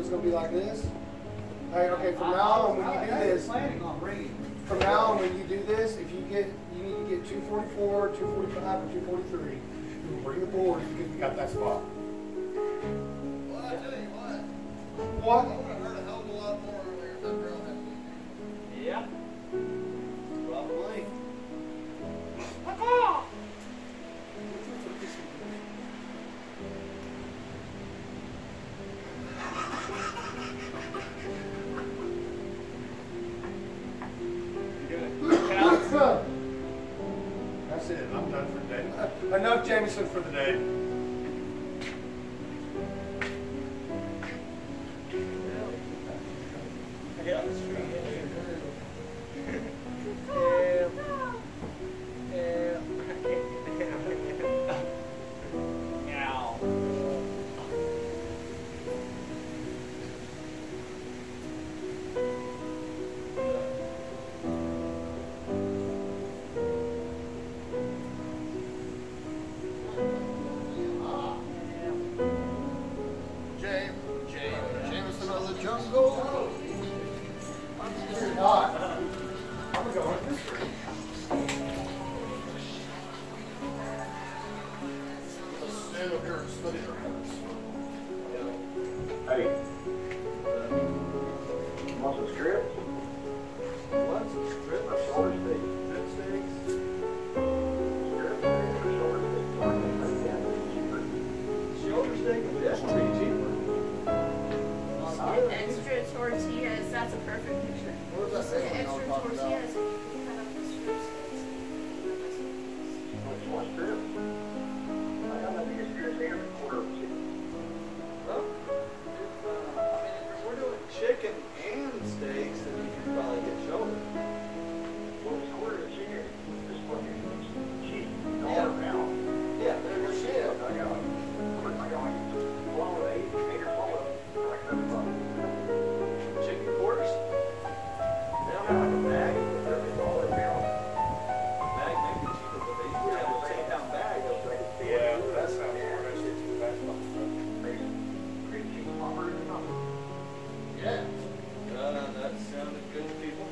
going to be like this. Hey, okay, from now on, when you do this, from now on, when you do this, if you need to get 244, 245, or 243, you can bring the board because you got that spot. Well, I tell you what. What? I would have heard a hell of a lot more earlier if that girl had been here. Yeah. Probably. That's it. I'm done for the day. Enough Jameson for the day. Yeah, that's true. Jameson of the jungle. You're not. I'm going to go on this way. Stand up here and study your hands. Hey. Want some strips? What? Some strip? Shoulder steak. Strip steaks? Strip steak or shoulder steak? Cheaper. Shoulder steak is definitely cheaper. Extra tortillas, that's a perfect picture. What was that second one I was Extra talking about? tortillas, and you can cut up the strip steaks. Which one strips? I got the biggest strips here in the quarter of a chicken. Well, I mean, if we're doing chicken and steaks, then you can probably get shoulder. Well, it's quarter of a chicken. This fucking cheap. Yeah. $1 pound. Yeah, there's shit. I got like 8 or 12. Like $7. Chicken quarters? They don't have like a bag. They're $1 a pound. Bag may be cheaper, but they usually have a 10-pound bag. Yeah, that sounds more. That shit's too fast. Pretty cheap poppers or something. Yeah. That sounded good to people.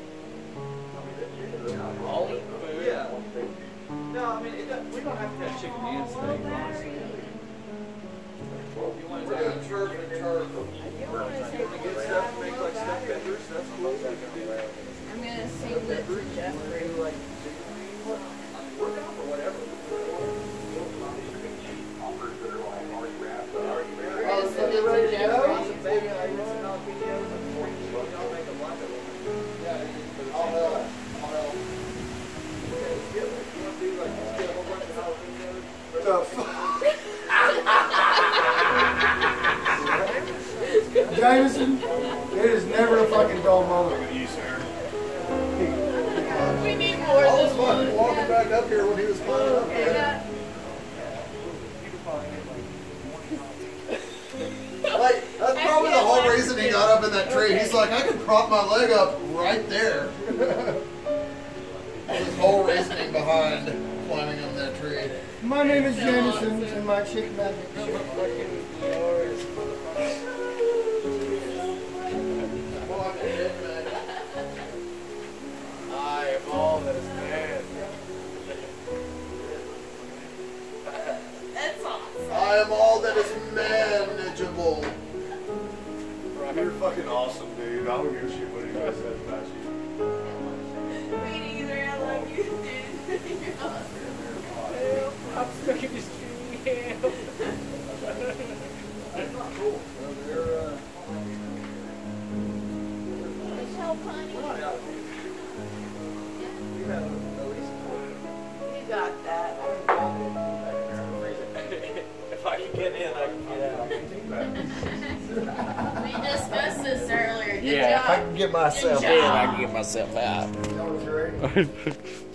All food. Yeah. No, I mean, we don't have to have chicken and steak, honestly. If you want to We're doing turf and turf. get stuff to make like stuffed peppers, that's cool. I'm gonna save it for Jeffrey. We're down for whatever. We're gonna send it to Jeffrey. Some baby onions and jalapenos and pork. Y'all make a bunch of them. Yeah, I'll help. I'll help. Okay, let's get one. You want to do like, just get a whole bunch of jalapenos? The fuck? Jameson, it is never a fucking dull moment with you, sir. We need more I was than fucking one. walking back up here when he was climbing up there. Yeah. Like, that's probably the whole reason he got up in that tree. He's like, I could prop my leg up right there. His whole reasoning behind climbing up that tree. My name is Jameson, and my chick magic. I am all that is man. That's awesome. I am all that is manageable. You're fucking awesome, dude. I don't give a shit what anybody says about you. Me neither, I love you, dude. You're awesome. I'm stuck in this tree. That's not cool. It's so funny. You have at least You got that. if I can get in, I can get out. We discussed this earlier. Good Yeah, if I job. can get myself Good in, job. I can get myself out. You know what's great?